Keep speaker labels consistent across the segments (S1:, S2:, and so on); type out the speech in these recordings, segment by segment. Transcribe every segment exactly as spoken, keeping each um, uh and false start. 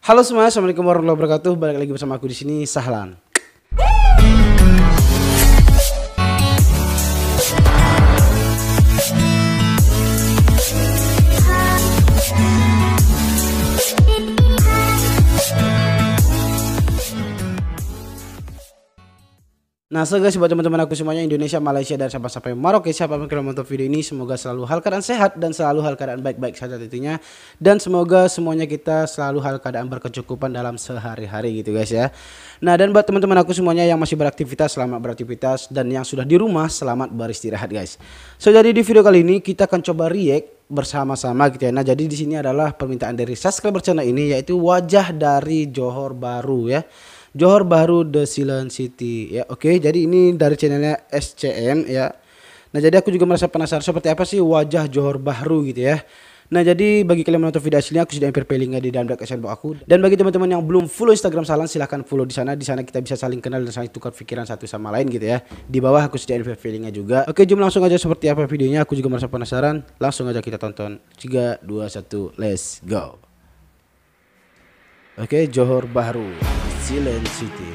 S1: Halo semuanya, assalamualaikum warahmatullahi wabarakatuh. Balik lagi bersama aku di sini, Sahlan. Nah, so guys, buat teman-teman aku semuanya Indonesia, Malaysia, dan sampai-sampai Maroke, siapa pun yang menonton video ini, semoga selalu hal keadaan sehat dan selalu hal keadaan baik-baik saja tentunya. Dan semoga semuanya kita selalu hal keadaan berkecukupan dalam sehari-hari gitu guys ya. Nah, dan buat teman-teman aku semuanya yang masih beraktivitas, selamat beraktivitas, dan yang sudah di rumah, selamat beristirahat guys. So, jadi di video kali ini kita akan coba react bersama-sama gitu ya. Nah, jadi di sini adalah permintaan dari subscriber channel ini, yaitu wajah dari Johor Bahru ya. Johor Bahru The Silent City ya. Oke, jadi ini dari channelnya S C M ya. Nah, jadi aku juga merasa penasaran seperti apa sih wajah Johor Bahru gitu ya. Nah, jadi bagi kalian yang menonton video aslinya, aku sudah import linknya di dalam description box aku. Dan bagi teman-teman yang belum follow Instagram Sahlan, silahkan follow di sana. Di sana kita bisa saling kenal dan saling tukar pikiran satu sama lain gitu ya. Di bawah aku sudah import linknya juga. Oke, jom langsung aja seperti apa videonya. Aku juga merasa penasaran. Langsung aja kita tonton. tiga, dua, satu, let's go. Oke, Johor Bahru Silent City.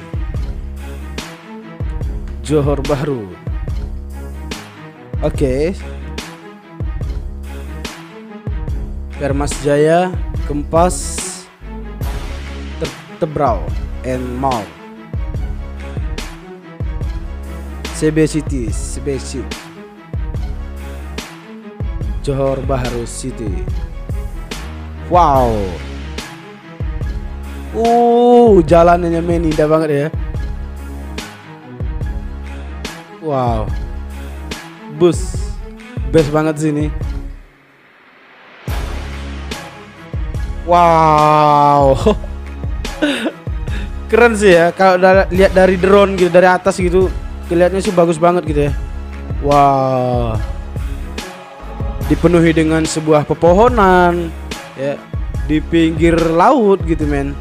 S1: Johor Bahru. Oke. Kermas Jaya, Kempas, Te Tebrau, and Mall. C B City, C B City. Johor Bahru City. Wow. Uh, jalanannya men indah banget ya. Wow. Bus. Best banget sini. Wow. Keren sih ya kalau lihat dari drone gitu, dari atas gitu. Kelihatannya sih bagus banget gitu ya. Wow. Dipenuhi dengan sebuah pepohonan ya, di pinggir laut gitu men.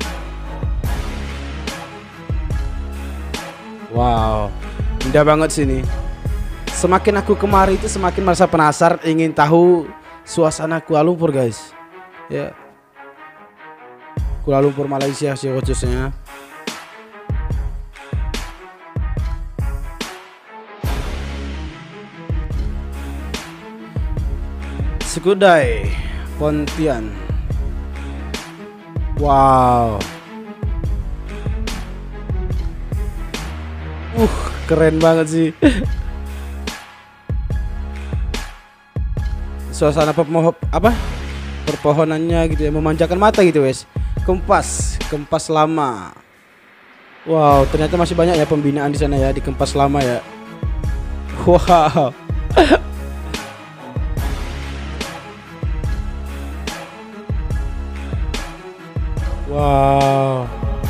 S1: Wow, indah banget sini. Semakin aku kemari itu semakin merasa penasaran, ingin tahu suasana Kuala Lumpur guys. Ya, Kuala Lumpur Malaysia sih khususnya. Skudai, Pontian. Wow. Uh, keren banget sih. Suasana pemohon apa? Perpohonannya gitu ya, memanjakan mata gitu, wes. Kempas, Kempas Lama. Wow, ternyata masih banyak ya pembinaan di sana ya, di Kempas Lama ya. Wow. Wow.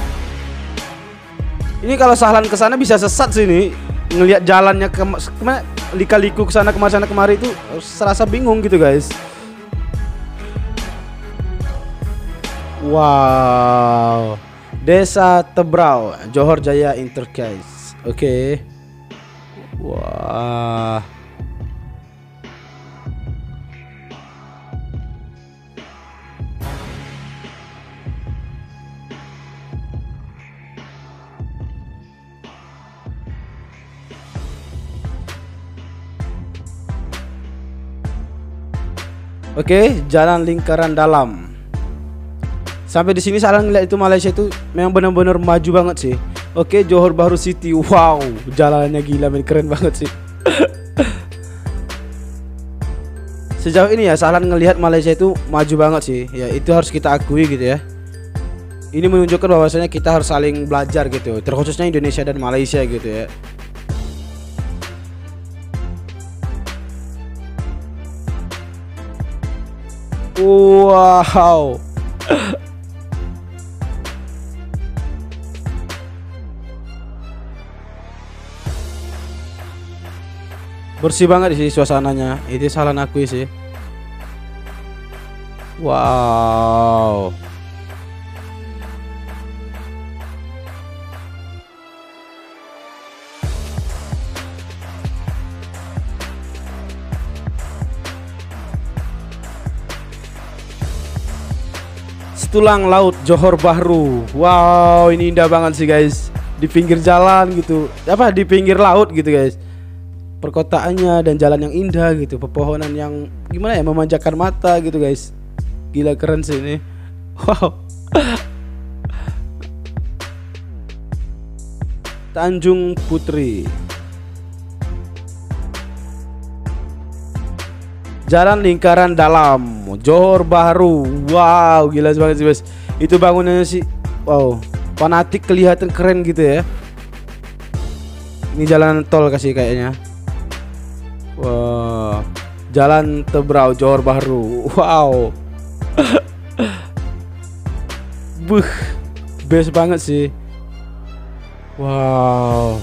S1: Ini kalau Sahlan ke sana bisa sesat sih ini. Ngelihat jalannya ke kemana, lika-liku ke sana kemari sana kemari itu serasa bingung gitu guys. Wow. Desa Tebrau, Johor Jaya Intercase. Oke. Okay. Wah. Oke, jalan lingkaran dalam. Sampai di sini Sahlan ngeliat itu Malaysia itu memang benar-benar maju banget sih. Oke, Johor Bahru City. Wow, jalannya gila men, keren banget sih. Sejauh ini ya Sahlan ngelihat Malaysia itu maju banget sih. Ya, itu harus kita akui gitu ya. Ini menunjukkan bahwasanya kita harus saling belajar gitu, terkhususnya Indonesia dan Malaysia gitu ya. Wow. Bersih banget sih suasananya. Itu Sahlan akui sih. Wow. tulang laut Johor Bahru. Wow, ini indah banget sih guys. Di pinggir jalan gitu, apa di pinggir laut gitu guys. Perkotaannya dan jalan yang indah gitu, pepohonan yang gimana ya, memanjakan mata gitu guys. Gila keren sih ini. Wow. Tanjung Putri. Jalan Lingkaran Dalam Johor Bahru. Wow, gila banget sih guys. Itu bangunannya sih, wow, fanatik, kelihatan keren gitu ya. Ini jalan tol kasih kayaknya. Wow, Jalan Tebrau Johor Bahru. Wow. Buh, best banget sih. Wow.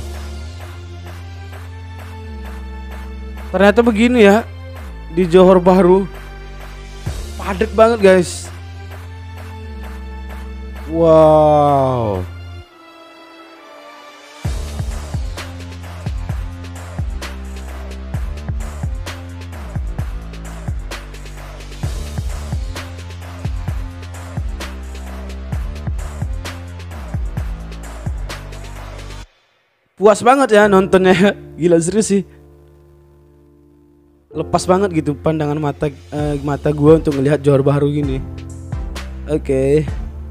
S1: Ternyata begini ya di Johor Bahru, padat banget guys. Wow. Puas banget ya nontonnya. Gila serius sih. Lepas banget gitu pandangan mata uh, mata gua untuk melihat Johor Bahru gini. Oke.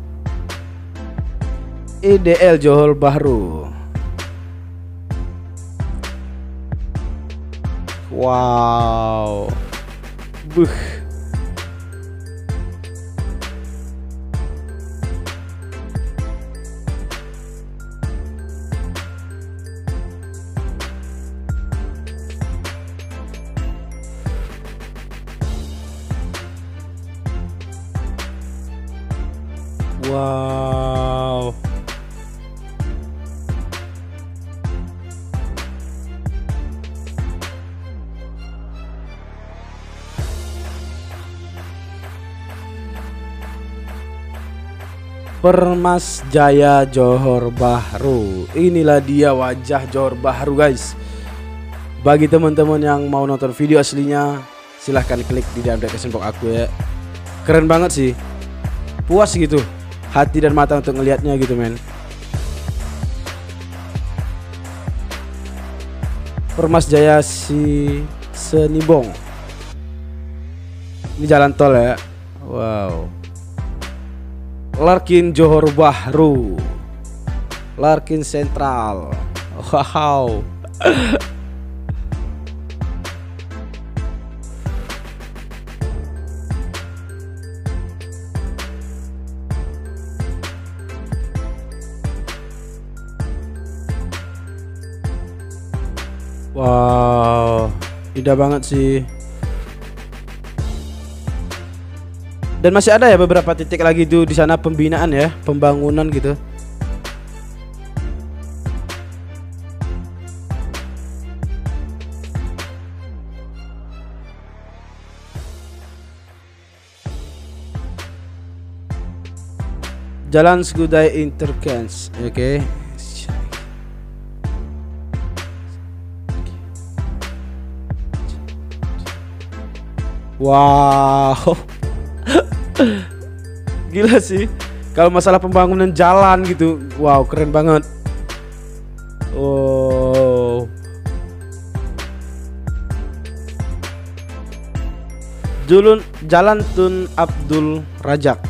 S1: Okay. I D L Johor Bahru. Wow. Buh. Wow. Permas Jaya Johor Bahru. Inilah dia wajah Johor Bahru guys. Bagi teman-teman yang mau nonton video aslinya, silahkan klik di dalam description box aku ya. Keren banget sih. Puas gitu hati dan mata untuk ngelihatnya gitu men. Permas Jaya si Senibong. Ini jalan tol ya. Wow. Larkin Johor Bahru. Larkin Sentral. Wow. Wow, indah banget sih. Dan masih ada ya beberapa titik lagi tuh di sana pembinaan ya, pembangunan gitu. Jalan Skudai Interchange, oke. Okay. Wow. Gila sih. Kalau masalah pembangunan jalan gitu, wow keren banget. Oh. Julun Jalan Tun Abdul Rajak.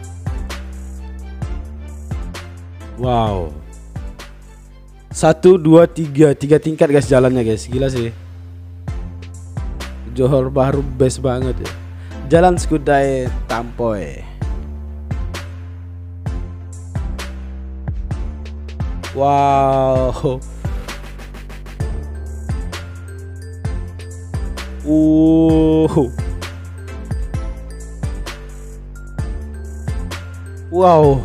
S1: Wow. Satu, dua, tiga, tiga tingkat guys jalannya guys, gila sih. Johor Bahru best banget ya. Jalan Skudai Tampoy. Wow. Uh. Wow.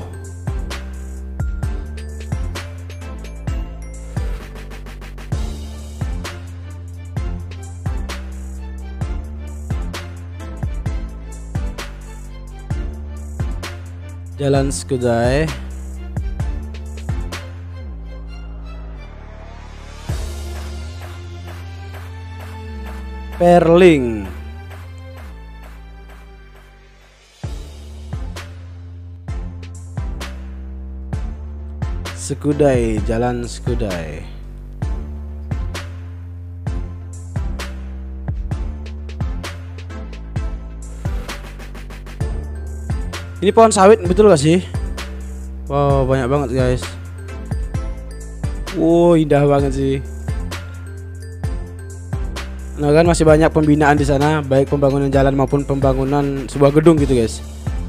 S1: Jalan Skudai. Perling. Skudai, Jalan Skudai. Ini pohon sawit betul gak sih? Wow, banyak banget guys. Wow, indah banget sih. Nah kan masih banyak pembinaan di sana, baik pembangunan jalan maupun pembangunan sebuah gedung gitu guys.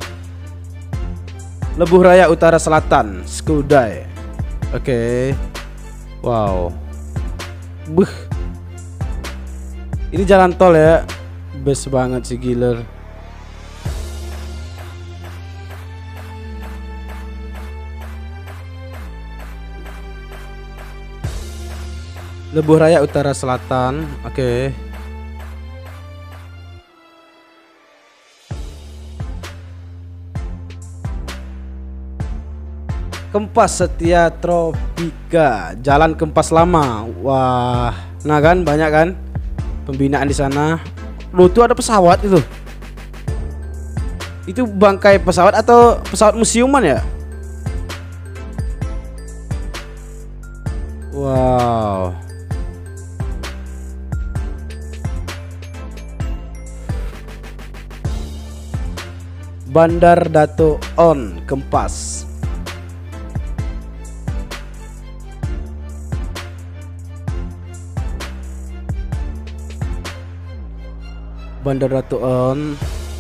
S1: Lebuh Raya Utara Selatan, Skudai. Oke. Okay. Wow. Buh. Ini jalan tol ya. Best banget sih, gila. Lebuh Raya Utara Selatan. Oke. Okay. Kempas Setia Tropika, Jalan Kempas Lama. Wah, nah kan banyak kan pembinaan di sana. Loh, tuh ada pesawat itu. Itu bangkai pesawat atau pesawat museuman ya? Wow. Bandar Dato On Kempas. Bandar Dato On.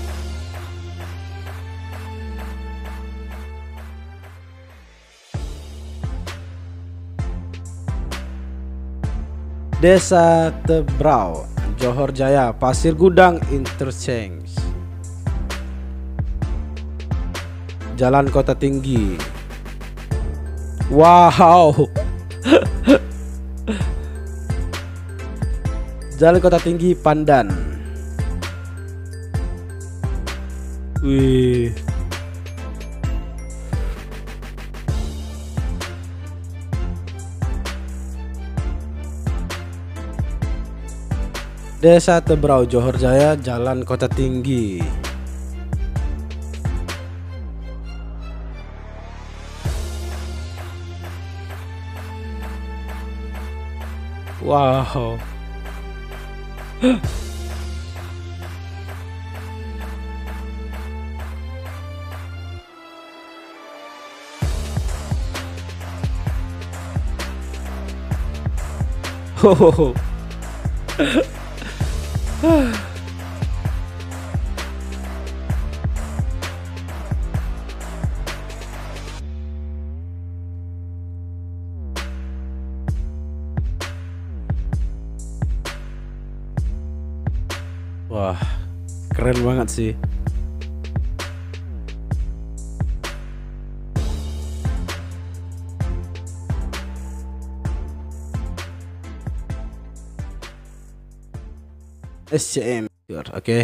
S1: Desa Tebrau, Johor Jaya, Pasir Gudang Interchange. Jalan Kota Tinggi. Wow. Jalan Kota Tinggi Pandan. Wih. Desa Tebrau, Johor Jaya, Jalan Kota Tinggi. Wow. Ho. Wah, keren banget sih. S C M. Oke.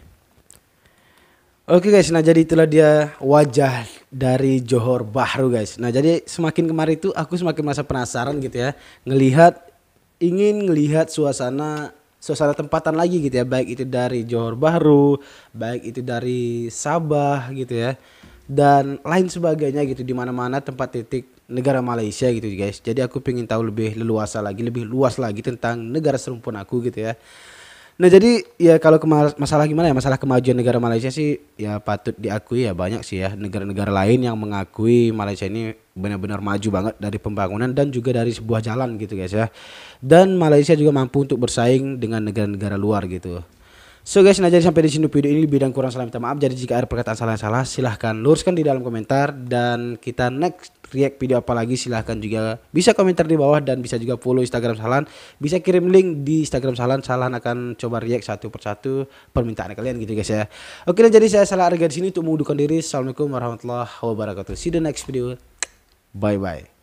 S1: Oke guys, nah jadi itulah dia wajah dari Johor Bahru guys. Nah jadi semakin kemarin itu aku semakin merasa penasaran gitu ya, ngelihat, ingin ngelihat suasana suasana tempatan lagi gitu ya, baik itu dari Johor Bahru, baik itu dari Sabah gitu ya, dan lain sebagainya gitu, di mana-mana tempat titik negara Malaysia gitu guys. Jadi aku pengen tahu lebih leluasa lagi, lebih luas lagi tentang negara serumpun aku gitu ya. Nah jadi ya kalau masalah gimana ya, masalah kemajuan negara Malaysia sih ya patut diakui ya, banyak sih ya negara-negara lain yang mengakui Malaysia ini benar-benar maju banget dari pembangunan dan juga dari sebuah jalan gitu guys ya. Dan Malaysia juga mampu untuk bersaing dengan negara-negara luar gitu. So guys, nah jadi sampai di sini video ini, lebih dan kurang salah minta maaf. Jadi jika ada perkataan salah-salah silahkan luruskan di dalam komentar, dan kita next react video apa lagi silahkan juga bisa komentar di bawah, dan bisa juga follow Instagram Sahlan, bisa kirim link di Instagram Sahlan. Sahlan akan coba react satu persatu permintaan kalian gitu guys ya. Oke, dan jadi saya Salah Arga di sini untuk mengundurkan diri. Assalamualaikum warahmatullahi wabarakatuh. See you the next video. Bye bye.